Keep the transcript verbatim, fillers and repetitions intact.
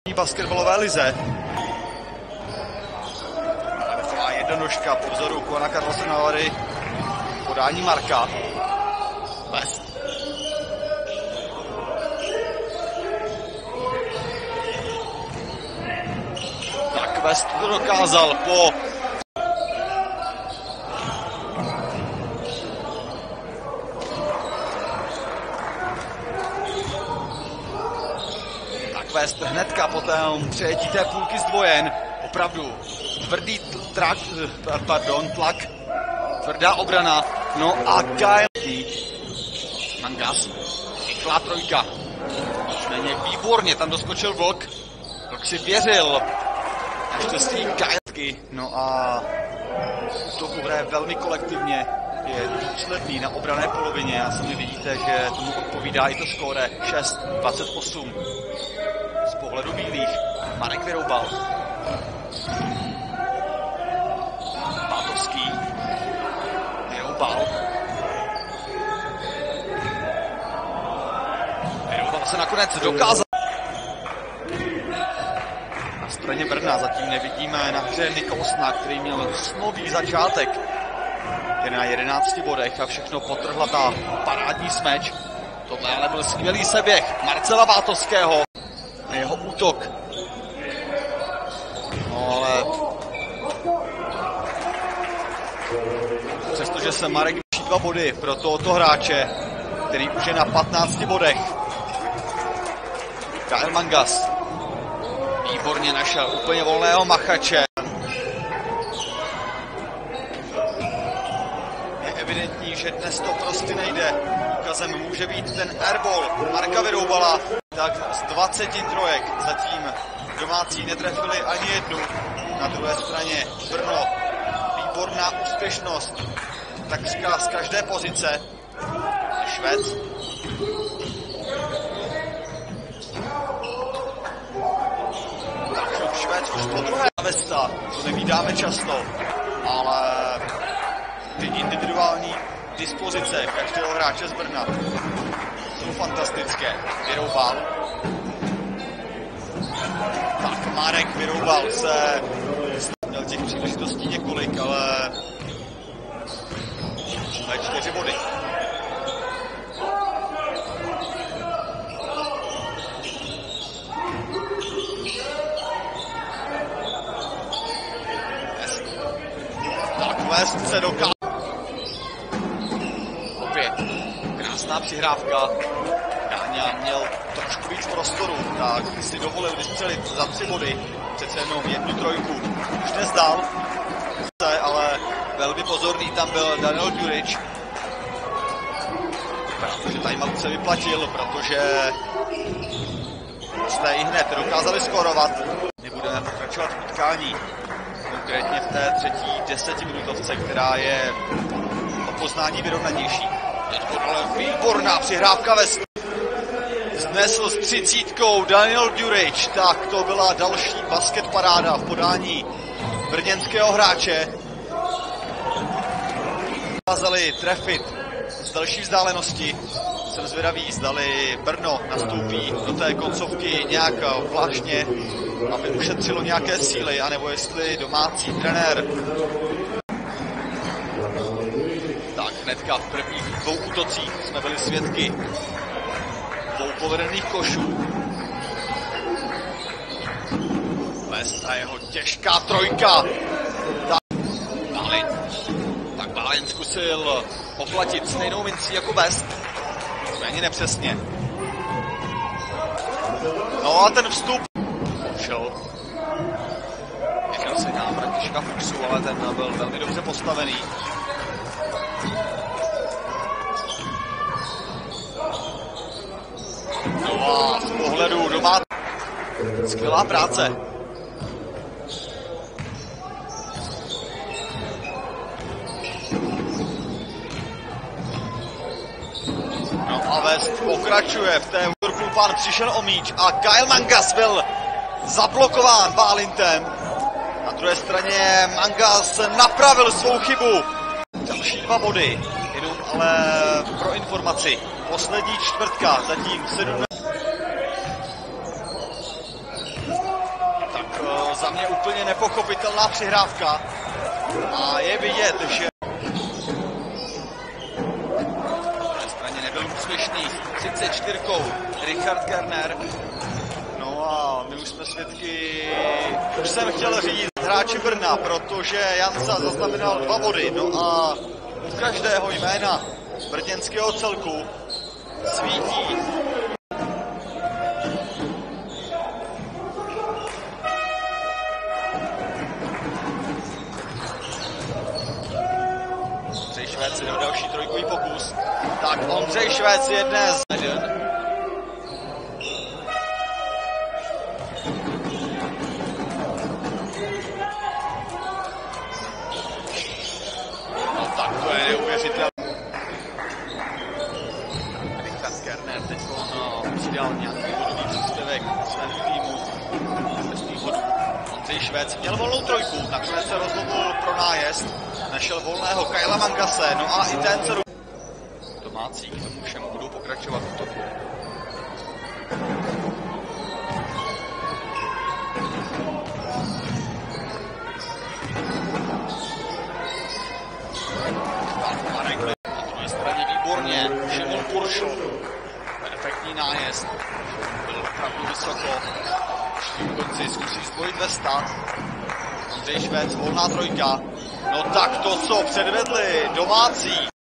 basketbalové lize. Taková jednonožka po vzoru Juana Carlose Navary. Podání Marka. West. Tak West to dokázal po West hnedka po tom přejetí té půlky zdvojen. Opravdu tvrdý trak, pardon, tlak, tvrdá obrana. No a Kyle Mangas, rychlá trojka. Nicméně výborně tam doskočil Vlk. Vlk si věřil. Naštěstí Kyle. No a to hraje velmi kolektivně. Je důsledný na obranné polovině a sami vidíte, že tomu odpovídá i to skóre šest dvacet osm. Z pohledu bílých Marek Vyroubal. Bátovský. Vyroubal. Vyroubal se nakonec dokázal. Na straně Brna zatím nevidíme na hře Nikolsona, který měl snový začátek. Je na jedenácti bodech a všechno potrhla ta parádní smeč. Tohle ale byl skvělý seběh Marcela Bátovského. Jeho útok. No ale přestože se Marek vyšší dva body pro tohoto hráče, který už je na patnácti bodech. Kyle Mangas výborně našel úplně volného machače. Je evidentní, že dnes to prostě nejde. Důkazem může být ten airball Marka Vyroubala. Tak z dvaceti trojek zatím domácí netrefili ani jednu. Na druhé straně Brno. Výborná úspěšnost. Takřka z každé pozice. Švec. Tak Švec už po druhé Vesta. To nevídáme často. Ale ty individuální dispozice každého hráče z Brna jsou fantastické. Vyroubal. Tak Marek Vyroubal se měl těch příležitostí několik, ale mají čtyři body. Tak West se dokázal. Opět krásná přihrávka. Káňa měl trošku víc prostoru, tak si dovolil vystřelit za tři body. Přece jenom jednu trojku už nezdál, ale velmi pozorný tam byl Daniel Durič. Protože timeout se vyplatil, protože jste i hned dokázali skórovat. My budeme pokračovat v utkání. Konkrétně v té třetí desetiminutovce, která je o poznání vyrovnanější. Teď výborná přihrávka ve znesl s třicítkou Daniel Durič. Tak to byla další basket paráda v podání brněnského hráče. Dokázali trefit z další vzdálenosti. Jsem zvědavý, zdali Brno nastoupí do té koncovky nějak vlážně, aby ušetřilo nějaké síly, anebo jestli domácí trenér. Tak hnedka v prvních dvou útocích jsme byli svědky dvou povedených košů. West a jeho těžká trojka. Tak Bálin. Tak Bálin zkusil oplatit stejnou mincí jako West. Méně nepřesně. No a ten vstup šel. Měřil se na Františka Fuchsu, ale ten byl velmi dobře postavený. No a z pohledu doma skvělá práce. No a West pokračuje v té útoku, pán přišel o míč a Kyle Mangas byl zablokován Bálintem. Na druhé straně Mangas napravil svou chybu. Další dva body, jenom ale pro informaci. Poslední čtvrtka, zatím sedmnáct. Za mě úplně nepochopitelná přihrávka. A je vidět, že na straně nebyl úspěšný třicet čtyři Richard Garner. No a my už jsme svědky, už jsem chtěl říct hráči Brna, protože Jansa zaznamenal dva body. No a u každého jména brněnského celku svítí Ondřej Švec do další trojkový pokus. Tak Ondřej Švec je dnes jeden. No tak to je neuvěřitelné. Richard Garner teď no, přidal nějaký bodový příspěvek svému týmu. Bez výhodu. Ondřej Švec měl volnou trojku, nakonec se rozhodl pro nájezd. Našel volného Kajla Mangase, no a i ten se domácí k tomu všemu budou pokračovat v útoku. Tak Marek na druhé straně výborně, Šimon Kuršl, perfektní nájezd, byl opravdu vysoko, v konci zkusí zbojit Vesta, Ondřej Švec, volná trojka. No tak to, co předvedli domácí.